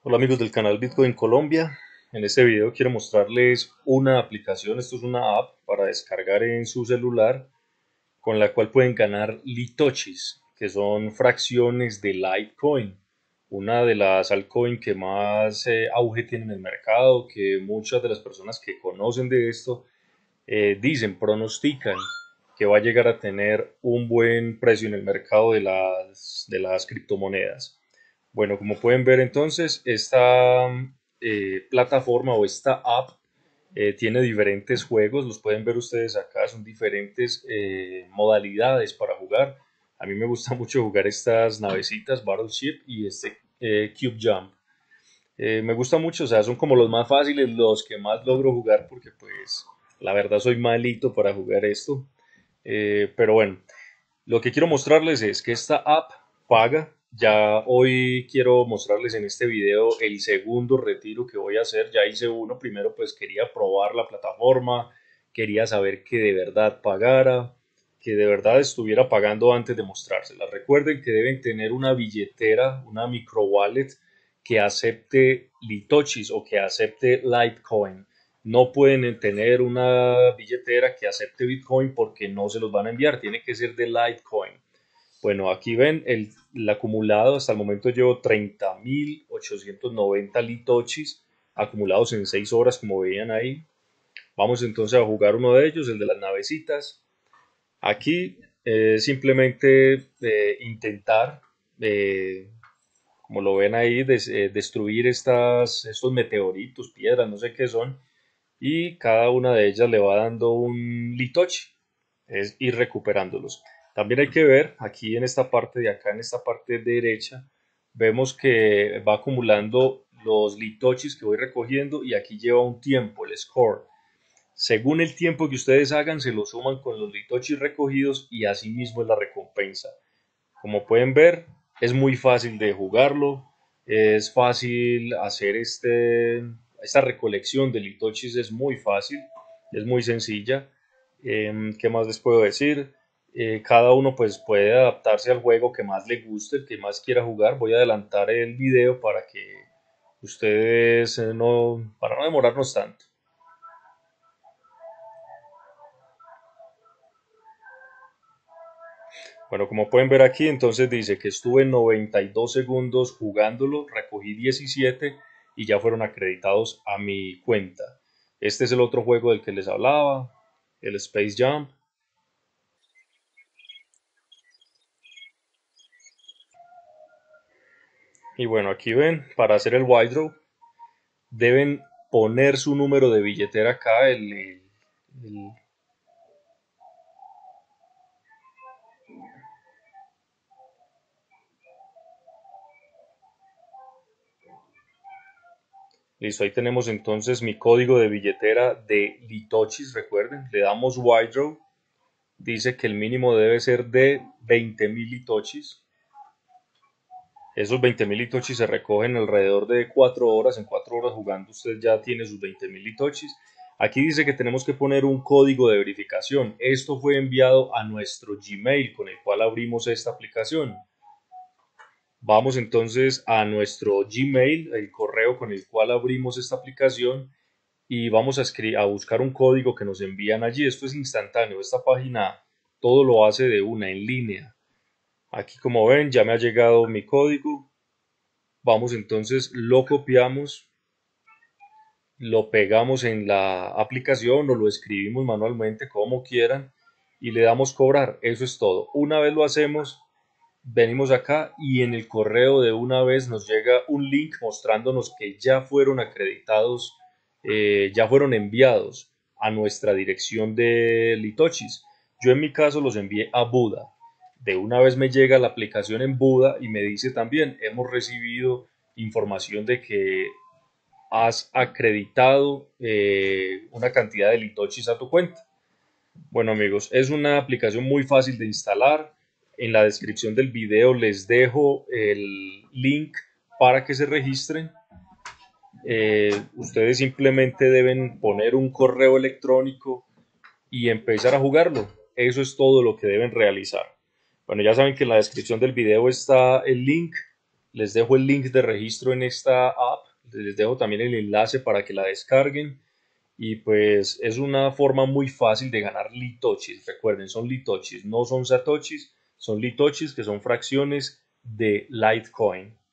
Hola amigos del canal Bitcoin Colombia. En este video quiero mostrarles una aplicación, esto es una app para descargar en su celular con la cual pueden ganar litochis, que son fracciones de Litecoin, una de las altcoins que más auge tiene en el mercado, que muchas de las personas que conocen de esto dicen, pronostican que va a llegar a tener un buen precio en el mercado de las criptomonedas. Bueno, como pueden ver entonces, esta plataforma o esta app tiene diferentes juegos, los pueden ver ustedes acá, son diferentes modalidades para jugar. A mí me gusta mucho jugar estas navecitas, Battleship y este Cube Jump. Me gusta mucho, o sea, son como los más fáciles, los que más logro jugar porque pues la verdad soy malito para jugar esto. Pero bueno, lo que quiero mostrarles es que esta app paga. Ya hoy quiero mostrarles en este video el segundo retiro que voy a hacer. Ya hice uno, primero pues quería probar la plataforma, quería saber que de verdad pagara, que de verdad estuviera pagando antes de mostrársela. Recuerden que deben tener una billetera, una micro wallet que acepte Litochis o que acepte Litecoin. No pueden tener una billetera que acepte Bitcoin porque no se los van a enviar, tiene que ser de Litecoin. Bueno, aquí ven el acumulado, hasta el momento llevo 30.890 litochis acumulados en 6 horas, como veían ahí. Vamos entonces a jugar uno de ellos, el de las navecitas. Aquí simplemente intentar, como lo ven ahí, destruir estos meteoritos, piedras, no sé qué son, y cada una de ellas le va dando un litochi, es ir recuperándolos. También hay que ver aquí en esta parte de acá, en esta parte derecha, vemos que va acumulando los litochis que voy recogiendo y aquí lleva un tiempo, el score. Según el tiempo que ustedes hagan, se lo suman con los litochis recogidos y así mismo es la recompensa. Como pueden ver, es muy fácil de jugarlo, es fácil hacer esta recolección de litochis, es muy fácil, es muy sencilla. ¿Qué más les puedo decir? Cada uno pues puede adaptarse al juego que más le guste, el que más quiera jugar. Voy a adelantar el video para que ustedes para no demorarnos tanto. Bueno, como pueden ver aquí, entonces dice que estuve 92 segundos jugándolo, recogí 17 y ya fueron acreditados a mi cuenta. Este es el otro juego del que les hablaba, el Space Jump. Y bueno, aquí ven, para hacer el withdraw deben poner su número de billetera acá, el- listo, ahí tenemos entonces mi código de billetera de Litochis, recuerden, le damos withdraw, dice que el mínimo debe ser de 20.000 Litochis. Esos 20.000 itochis se recogen alrededor de 4 horas. En 4 horas jugando usted ya tiene sus 20.000 itochis. Aquí dice que tenemos que poner un código de verificación. Esto fue enviado a nuestro Gmail con el cual abrimos esta aplicación. Vamos entonces a nuestro Gmail, el correo con el cual abrimos esta aplicación y vamos a buscar un código que nos envían allí. Esto es instantáneo. Esta página todo lo hace de una en línea. Aquí como ven ya me ha llegado mi código. Vamos entonces, lo copiamos, lo pegamos en la aplicación o lo escribimos manualmente como quieran y le damos cobrar. Eso es todo. Una vez lo hacemos, venimos acá y en el correo de una vez nos llega un link mostrándonos que ya fueron acreditados, ya fueron enviados a nuestra dirección de Litochis. Yo en mi caso los envié a Buda. De una vez me llega la aplicación en Buda y me dice también, hemos recibido información de que has acreditado una cantidad de litochis a tu cuenta. Bueno amigos, es una aplicación muy fácil de instalar. En la descripción del video les dejo el link para que se registren. Ustedes simplemente deben poner un correo electrónico y empezar a jugarlo. Eso es todo lo que deben realizar. Bueno, ya saben que en la descripción del video está el link. Les dejo el link de registro en esta app, les dejo también el enlace para que la descarguen y pues es una forma muy fácil de ganar litochis. Recuerden, son litochis, no son satoshis, son litochis que son fracciones de Litecoin.